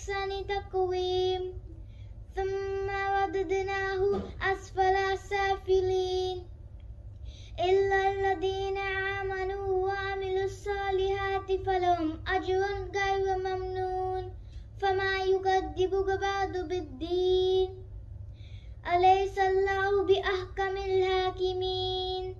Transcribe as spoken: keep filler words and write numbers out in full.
أحسن تقويم ثم رددناه أسفل سافلين إلا الذين آمنوا وعملوا الصالحات فلهم أجر غير ممنون فما يكذبك بعد بالدين أليس الله بأحكم الحاكمين